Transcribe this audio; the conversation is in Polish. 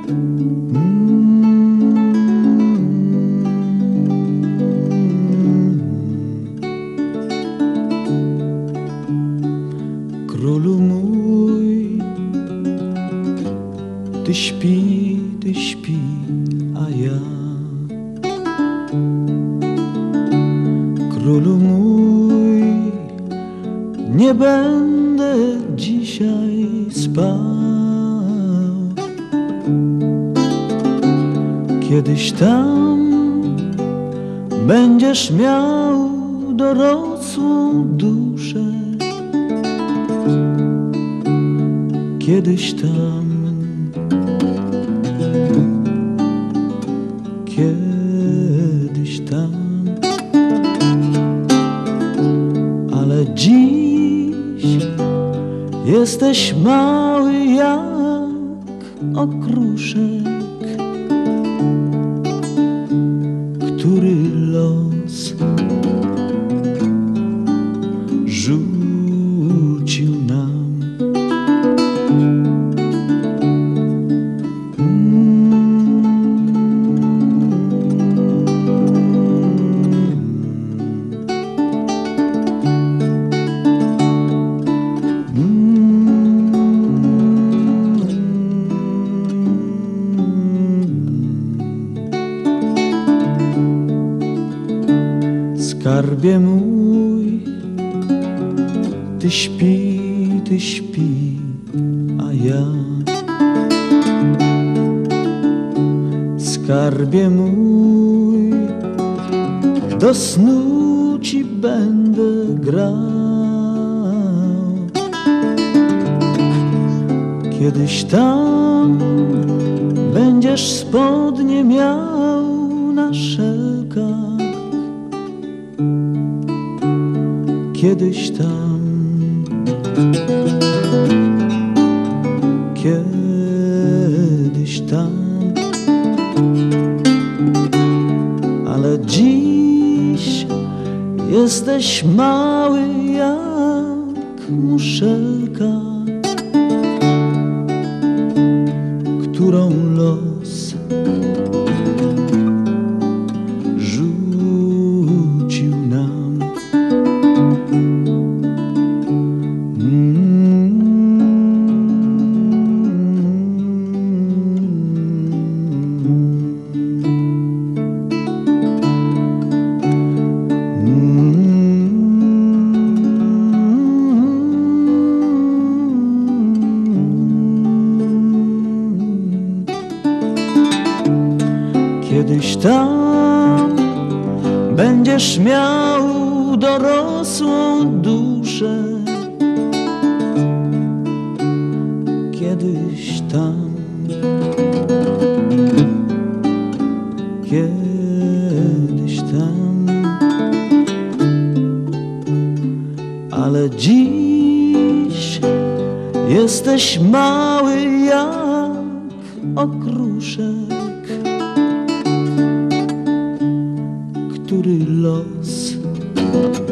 Królu mój, ty śpi, a ja. Królu mój, nie będę dzisiaj spał. Kiedyś tam będziesz miał dorosłą duszę. Kiedyś tam, kiedyś tam, ale dziś jesteś mały jak okruszek, który los rzucił nam. Skarbie mój, ty śpi, a ja. Skarbie mój, do snu ci będę grał. Kiedyś tam będziesz spodnie miał na szelkach. Kiedyś tam, kiedyś tam, ale dziś jesteś mały jak muszelka, którą los rzucił nam. Kiedyś tam będziesz miał dorosłą duszę. Kiedyś tam, kiedyś tam, ale dziś jesteś mały jak okruszek, który los